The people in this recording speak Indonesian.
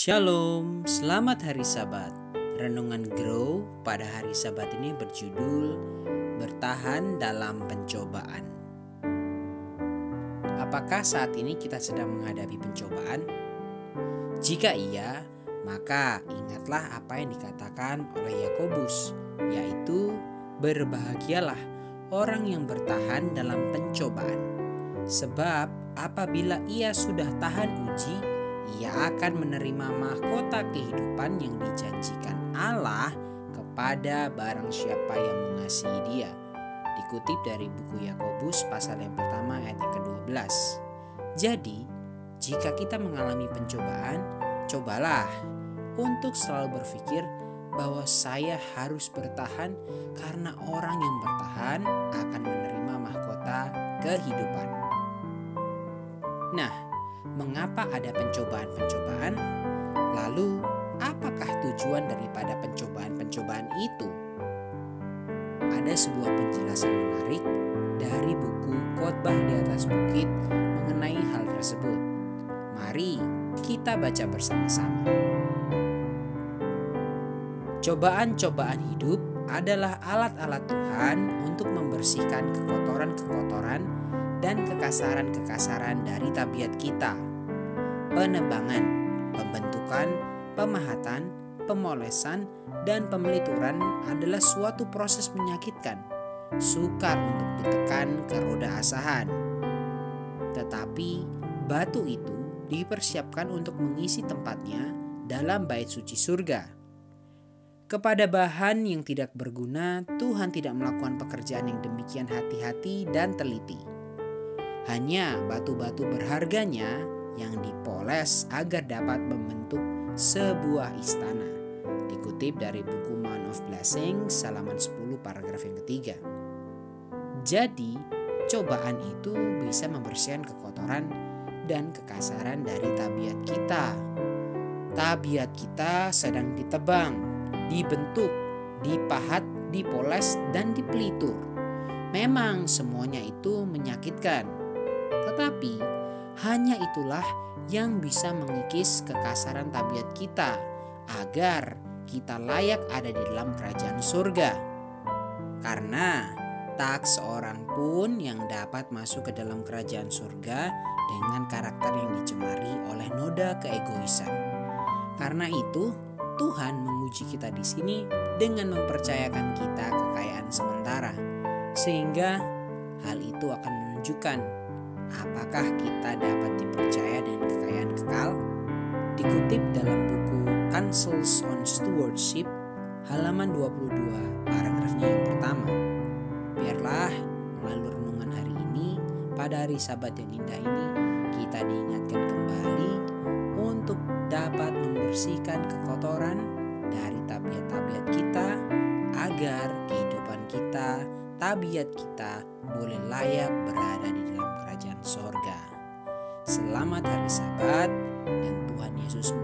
Shalom, selamat hari Sabat. Renungan Grow pada hari Sabat ini berjudul Bertahan dalam Pencobaan. Apakah saat ini kita sedang menghadapi pencobaan? Jika iya, maka ingatlah apa yang dikatakan oleh Yakobus, yaitu berbahagialah orang yang bertahan dalam pencobaan. Sebab apabila ia sudah tahan uji, ia akan menerima mahkota kehidupan yang dijanjikan Allah kepada barang siapa yang mengasihi Dia. Dikutip dari buku Yakobus pasal yang pertama ayat yang ke-12. Jadi, jika kita mengalami pencobaan, cobalah untuk selalu berpikir bahwa saya harus bertahan karena orang yang bertahan akan menerima mahkota kehidupan. Nah, mengapa ada pencobaan-pencobaan? Lalu, apakah tujuan daripada pencobaan-pencobaan itu? Ada sebuah penjelasan menarik dari buku Khotbah di Atas Bukit mengenai hal tersebut. Mari kita baca bersama-sama. Cobaan-cobaan hidup adalah alat-alat Tuhan untuk membersihkan kekotoran-kekotoran dan kekasaran-kekasaran dari tabiat kita. Penebangan, pembentukan, pemahatan, pemolesan, dan pemelituran adalah suatu proses menyakitkan, sukar untuk ditekan ke roda asahan. Tetapi batu itu dipersiapkan untuk mengisi tempatnya dalam bait suci surga. Kepada bahan yang tidak berguna, Tuhan tidak melakukan pekerjaan yang demikian hati-hati dan teliti. Hanya batu-batu berharganya yang dipoles agar dapat membentuk sebuah istana. Dikutip dari buku Man of Blessing halaman 10 paragraf yang ketiga. Jadi, cobaan itu bisa membersihkan kekotoran dan kekasaran dari tabiat kita. Tabiat kita sedang ditebang, dibentuk, dipahat, dipoles, dan dipelitur. Memang semuanya itu menyakitkan. Tetapi hanya itulah yang bisa mengikis kekasaran tabiat kita agar kita layak ada di dalam kerajaan surga. Karena tak seorang pun yang dapat masuk ke dalam kerajaan surga dengan karakter yang dicemari oleh noda keegoisan. Karena itu Tuhan menguji kita di sini dengan mempercayakan kita kekayaan sementara, sehingga hal itu akan menunjukkan apakah kita dapat dipercaya dengan kekayaan kekal. Dikutip dalam buku Counsels on Stewardship halaman 22 paragrafnya yang pertama. Biarlah melalui renungan hari ini, pada hari Sabat yang indah ini, kita diingatkan kembali untuk dapat membersihkan kekotoran dari tabiat-tabiat kita agar kehidupan kita, tabiat kita boleh layak berada di dalam kerajaan sorga. Selamat hari Sabat dan Tuhan Yesus